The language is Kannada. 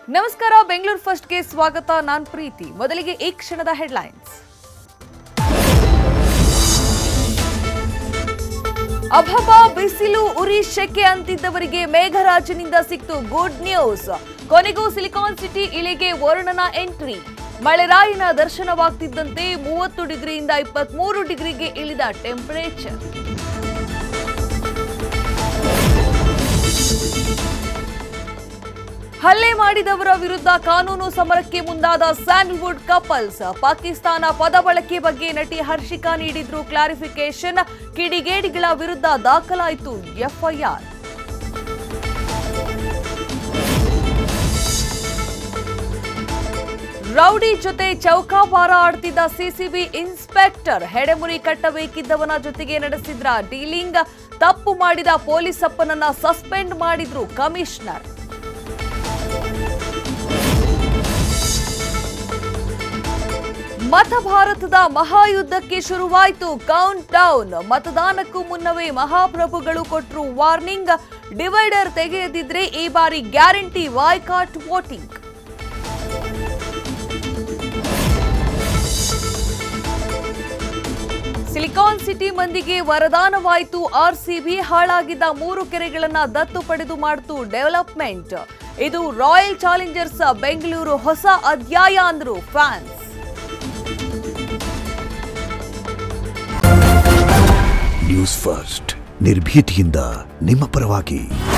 ನಮಸ್ಕಾರ ಬೆಂಗಳೂರು ಫಸ್ಟ್ ಗೆ ಸ್ವಾಗತ ನಾನು ಪ್ರೀತಿ ಮೊದಲಿಗೆ ಈ ಕ್ಷಣದ ಹೆಡ್ಲೈನ್ಸ್ ಅಭವ ಬಿಸಿಲು ಉರಿ ಶೆಕೆ ಅಂತಿದ್ದವರಿಗೆ ಮೇಘರಾಜನಿಂದ ಸಿಕ್ತು ಗುಡ್ ನ್ಯೂಸ್ ಕೊನೆಗೂ ಸಿಲಿಕಾನ್ ಸಿಟಿ ಇಳಿಗೆ ವರುಣನ ಎಂಟ್ರಿ ಮಳೆರಾಯನ ದರ್ಶನವಾಗ್ತಿದ್ದಂತೆ 30 ಡಿಗ್ರಿಯಿಂದ 23 ಡಿಗ್ರಿಗೆ ಇಳಿದ ಟೆಂಪರೇಚರ್ ಹಲ್ಲೆ ಮಾಡಿದವರ ವಿರುದ್ಧ ಕಾನೂನು ಸಮರಕ್ಕೆ ಮುಂದಾದ ಸ್ಯಾಂಡಲ್ವುಡ್ ಕಪಲ್ಸ್ ಪಾಕಿಸ್ತಾನ ಪದ ಬಳಕೆ ಬಗ್ಗೆ ನಟಿ ಹರ್ಷಿಕಾ ನೀಡಿದ್ರು ಕ್ಲಾರಿಫಿಕೇಶನ್ ಕಿಡಿಗೇಡಿಗಳ ವಿರುದ್ಧ ದಾಖಲಾಯಿತು ಎಫ್ಐಆರ್ ರೌಡಿ ಜೊತೆ ಚೌಕಾಬಾರ ಆಡ್ತಿದ್ದ ಸಿಸಿಬಿ ಇನ್ಸ್ಪೆಕ್ಟರ್ ಹೆಡೆಮುರಿ ಕಟ್ಟಬೇಕಿದ್ದವನ ಜೊತೆಗೆ ನಡೆಸಿದ್ರ ಡೀಲಿಂಗ್ ತಪ್ಪು ಮಾಡಿದ ಪೊಲೀಸಪ್ಪನನ್ನ ಸಸ್ಪೆಂಡ್ ಮಾಡಿದ್ರು ಕಮಿಷನರ್ ಮತ ಭಾರತದ ಮಹಾಯುದ್ಧಕ್ಕೆ ಶುರುವಾಯಿತು ಕೌಂಟ್ ಡೌನ್ ಮತದಾನಕ್ಕೂ ಮುನ್ನವೇ ಮಹಾಪ್ರಭುಗಳು ಕೊಟ್ಟರು ವಾರ್ನಿಂಗ್ ಡಿವೈಡರ್ ತೆಗೆಯದಿದ್ರೆ ಈ ಬಾರಿ guarantee boycott voting silicon city ಮಂದಿಗೆ ವರದಾನವಾಯಿತು ಆರ್ಸಿಬಿ ಹಾಳಾಗಿದ್ದ 3 ಕೆರೆಗಳನ್ನ ದತ್ತು ಪಡೆದು ಮಾಡಿತು ಡೆವಲಪ್ಮೆಂಟ್ ಇದು ರಾಯಲ್ ಚಾಲೆಂಜರ್ಸ್ ಬೆಂಗಳೂರು ಹೊಸ ಅಧ್ಯಾಯ ಅಂದ್ರು ಫ್ಯಾನ್ಸ್ ನ್ಯೂಸ್ ಫಸ್ಟ್ ನಿರ್ಭೀತಿಯಿಂದ ನಿಮ್ಮ ಪರವಾಗಿ